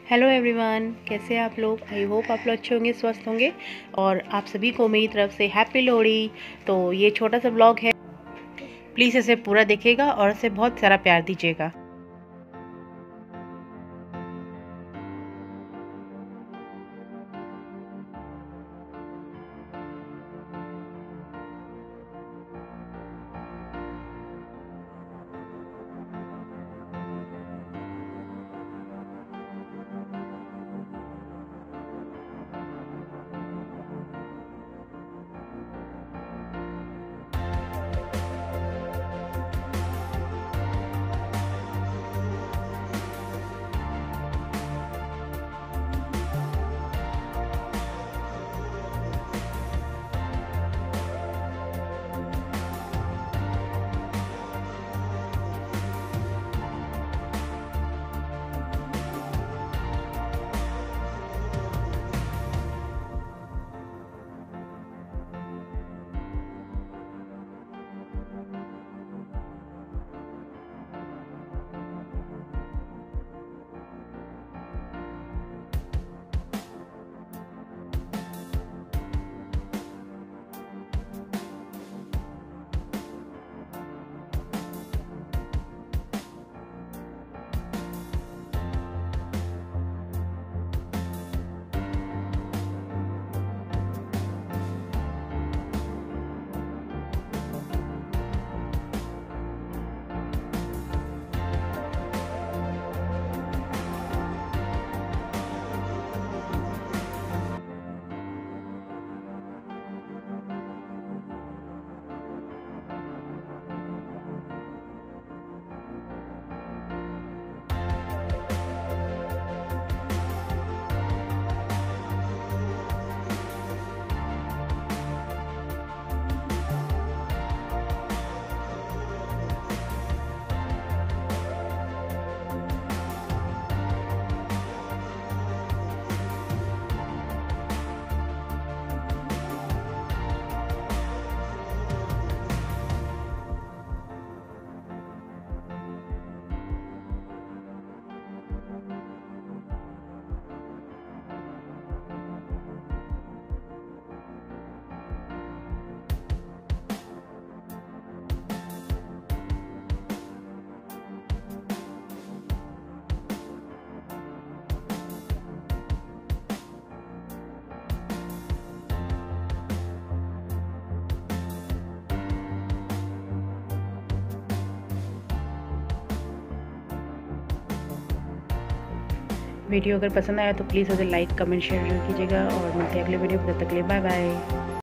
Hello everyone, कैसे हैं आप लोग। आई होप आप लोग अच्छे होंगे, स्वस्थ होंगे। और आप सभी को मेरी तरफ से हैप्पी लोहड़ी। तो ये छोटा सा ब्लॉग है, प्लीज़ इसे पूरा देखिएगा और इसे बहुत सारा प्यार दीजिएगा। वीडियो अगर पसंद आया तो प्लीज़ उसे लाइक, कमेंट, शेयर कीजिएगा और मिलते हैं अगले वीडियो में। तब तक के लिए बाय बाय।